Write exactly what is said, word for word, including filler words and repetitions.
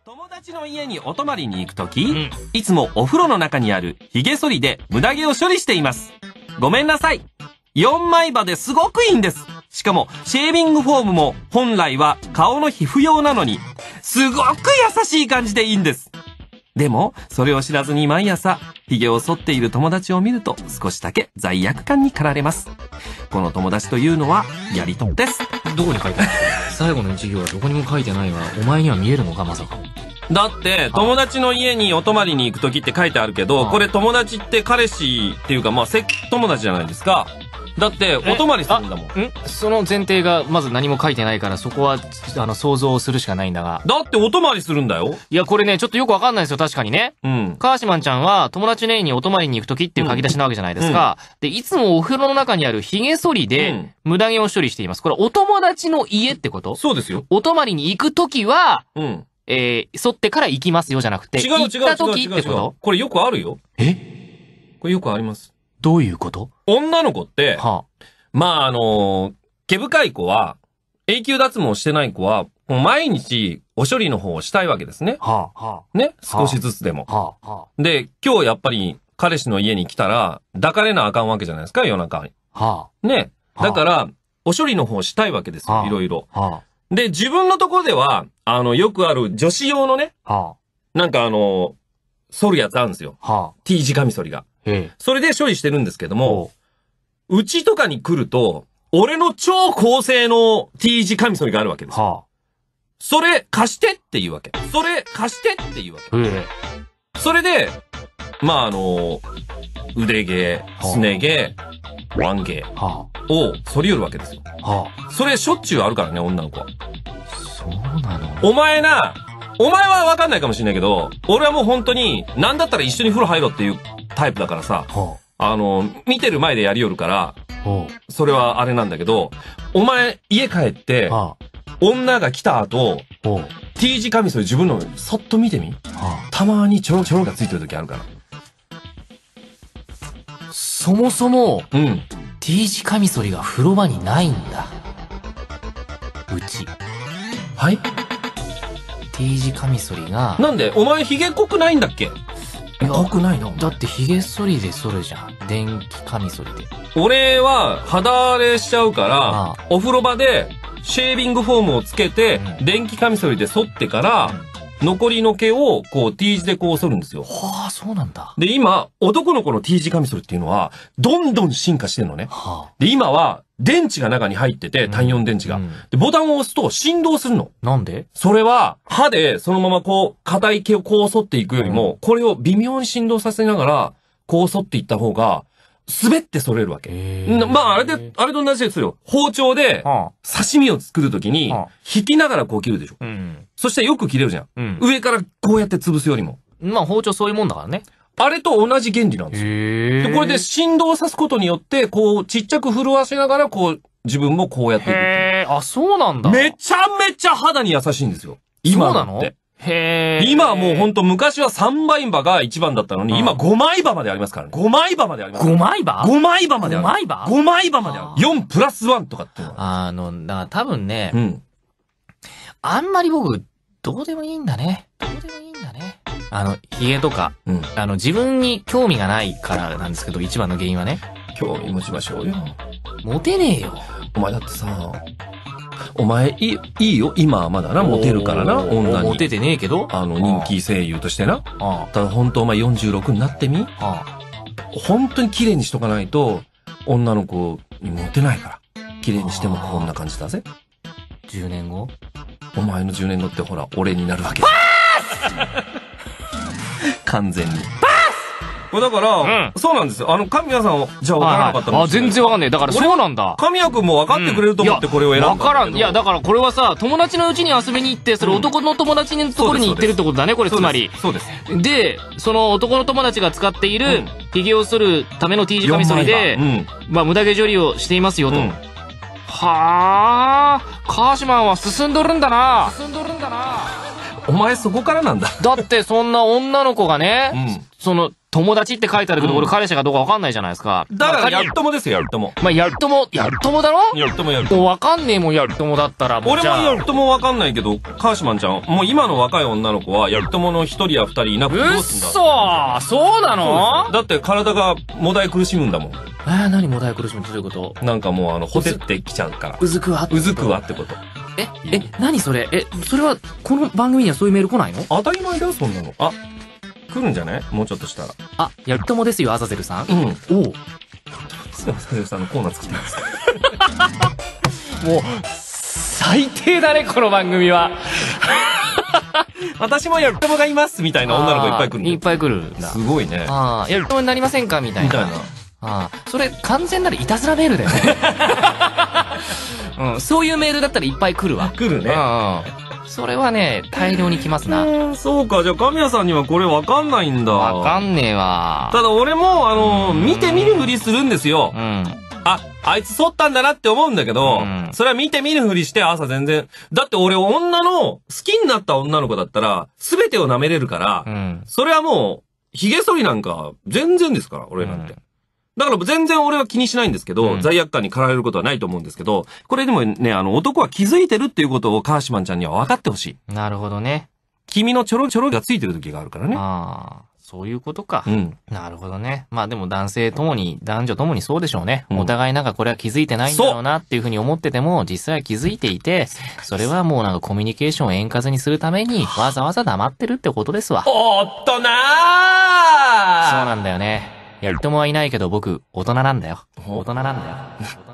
友達の家にお泊まりに行くとき、うん、いつもお風呂の中にある髭剃りで無駄毛を処理しています。ごめんなさい。よんまい刃ですごくいいんです。しかもシェービングフォームも本来は顔の皮膚用なのにすごく優しい感じでいいんです。でもそれを知らずに毎朝髭を剃っている友達を見ると少しだけ罪悪感に駆られます。この友達というのはやりとりです。 どこに書いてある？最後の一行はどこにも書いてないが、お前には見えるのかまさか。 だって友達の家にお泊まりに行く時って書いてあるけど、これ友達って彼氏っていうかまあセック友達じゃないですか。だってお泊まりするんだもん。 んその前提がまず何も書いてないから、そこはあの想像するしかないんだが。 だってお泊まりするんだよ。 いやこれねちょっとよくわかんないですよ。確かにね。 うん。 カーシマンちゃんは友達の家にお泊まりに行く時っていう書き出しなわけじゃないですか。うん、でいつもお風呂の中にある髭剃りで無駄毛を処理しています。これお友達の家ってこと？ そうですよ。 お泊まりに行く時は、 うん。 えー、剃ってから行きますよじゃなくて、 違う違う違う違う行った時ってこと？ これよくあるよ。 え？ これよくあります。 どういうこと？ 女の子って、 はあ、 まああのー、毛深い子は、永久脱毛してない子は、もう毎日お処理の方をしたいわけですね。 はあ、はあ、ね、少しずつでも。 はあ、はあ、で、今日やっぱり彼氏の家に来たら、抱かれなあかんわけじゃないですか、夜中に。 はあ、ね。だから、お処理の方をしたいわけですよ、はあ、いろいろ。 はあ、で、自分のところでは、あの、よくある女子用のね、 はあ、なんかあの、剃るやつあるんですよ。 はあ、 T 字カミソリが。 ええ、 それで処理してるんですけども、うちとかに来ると、俺の超高性能 T 字カミソリがあるわけです。 はあ、 それ貸してっていうわけ。それ貸してっていうわけ。 ええ、 それで、まああの、腕毛、すね毛、腕毛を剃り寄るわけですよ。 はあ、それしょっちゅうあるからね、女の子は。 そうなの？ お前な、お前はわかんないかもしれないけど、俺はもう本当に、なんだったら一緒に風呂入ろうっていうタイプだからさ、 はあ、あの、見てる前でやりよるから、 はあ、それはあれなんだけど、お前家帰って、はあ、女が来た後、T 字カミソリ自分のそっと見てみ、はあ、たまにちょろちょろがついてる時あるから。 そもそも、 うん。 T 字カミソリが風呂場にないんだ。うち。 はい？ T 字カミソリが。 なんでお前髭濃くないんだっけ？濃くないの？ だって髭剃りで剃るじゃん。電気カミソリで。 俺は肌荒れしちゃうから、 ああ、 お風呂場でシェービングフォームをつけて、うん、電気カミソリで剃ってから、うん、残りの毛をこう T 字でこう剃るんですよ。 はあ、そうなんだ。 で、今、男の子の T 字カミソリっていうのは、どんどん進化してんのね。 はあ、 で、今は、電池が中に入ってて、単よん電池が、うん。で、ボタンを押すと振動するの。 なんで？ それは、歯でそのままこう、硬い毛をこう剃っていくよりも、うん、これを微妙に振動させながら、こう剃っていった方が、滑って剃れるわけ。まあ、あれで、あれと同じですよ。包丁で、刺身を作るときに、引きながらこう切るでしょ。うん、そしてよく切れるじゃん。うん、上からこうやって潰すよりも。 まあ、包丁そういうもんだからね。 あれと同じ原理なんですよ。で、これで振動さすことによって、こう、ちっちゃく震わしながら、こう、自分もこうやっていく。 へー、あ、そうなんだ。 めちゃめちゃ肌に優しいんですよ。今だって。そうなの？ へー。 今はもうほんと昔はさんまい刃が一番だったのに、今ごまい刃までありますからね。ごまい刃まであります。 ごまい刃 ? ごまい刃まである。 ごまい刃 ? ごまい刃まである。よんプラスワンとかっていうのは。あの、だから多分ね、 うん。 あんまり僕、どうでもいいんだね。どうでもいいんだね。あの、髭とか、うん、あの、自分に興味がないからなんですけど、一番の原因はね。 興味持ちましょうよ。 モテねえよ。 お前だってさ、お前いい、いいよ。今はまだな、モテるからな、女に。 モテてねえけどあの、人気声優としてな。ああただ本当お前よんじゅうろくになってみああ本当に綺麗にしとかないと、女の子にモテないから。綺麗にしてもこんな感じだぜ。 じゅうねんごお前のじゅうねんごってほら、俺になるわけ。完全に。だから、うん、そうなんですよ。あの、神谷さん、じゃあ分からなかったの？ あ、全然分かんねえ。だからそうなんだ。 神谷くんも分かってくれると思ってこれを選んだんだけど。 分からん。いや、だからこれはさ、友達の家に遊びに行って、それ男の友達のところに行ってるってことだね、これつまり。 そうです。 で、その男の友達が使っている、髭を剃るための T 字カミソリで、まあ、無駄毛処理をしていますよと。はあ、カーシマンは進んどるんだな。進んどるんだな。 お前そこからなんだ。 だってそんな女の子がね、その、 友達って書いてあるけど、俺彼氏かどうかわかんないじゃないですか。 だから、やるともですよ、やるとも。 まあ、やるとも、やるともだろやるともやるとも。 わかんねえもん、やるともだったら。 俺もやるともわかんないけど、カーシマンちゃん、もう今の若い女の子は、やるともの一人や二人いなくてどうすんだ。 うっそーそうなのだって体がもだえ苦しむんだもん。 えー、何もだえ苦しむってどういうこと？ なんかもうあの、ほてってきちゃうから。 うずくわうずくわってこと。 え、え、何それえ、それは、この番組にはそういうメール来ないの？ 当たり前だよ、そんなの。あ、来るんじゃない？もうちょっとしたら。 あ、やるともですよ、アザゼルさん。 うん。 おう。 アザゼルさんのコーナー作ってます。 もう、最低だね、この番組は。 私もやるともがいますみたいな女の子いっぱい来るんだよ。 いっぱい来るんだ。 すごいね。 ああ、やるともになりませんかみたいな。 みたいな。 ああ、それ完全なるいたずらメールだよね。うん、そういうメールだったらいっぱい来るわ。 来るね。 うんうん。それはね、大量に来ますな。 うん、そうか。じゃあ、神谷さんにはこれわかんないんだ。 わかんねえわ。 ただ俺も、あの、見て見ぬふりするんですよ。 うん。 あ、あいつ剃ったんだなって思うんだけど、 うん、 それは見て見ぬふりして朝全然。だって俺女の、好きになった女の子だったら、すべてを舐めれるから、 うん、 それはもう、髭剃りなんか全然ですから、俺なんて。うん、だから全然俺は気にしないんですけど、うん、罪悪感に駆られることはないと思うんですけど、これでもね、あの、男は気づいてるっていうことをカーシマンちゃんには分かってほしい。 なるほどね。 君のちょろちょろがついてる時があるからね。 ああ、そういうことか。 うん。 なるほどね。まあでも男性ともに、男女ともにそうでしょうね。 うん、 お互いなんかこれは気づいてないんだろうなっていうふうに思ってても、実際は気づいていて、それはもうなんかコミュニケーションを円滑にするために、わざわざ黙ってるってことですわ。 おっとなーそうなんだよね。やるともはいないけど僕、大人なんだよ。大人なんだよ。